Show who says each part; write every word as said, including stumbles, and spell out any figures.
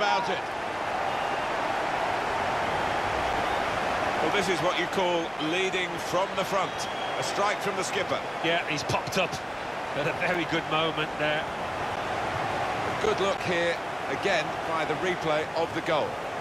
Speaker 1: about it. Well, this is what you call leading from the front. A strike from the skipper.
Speaker 2: Yeah, he's popped up at a very good moment there.
Speaker 1: A good look here, again, by the replay of the goal.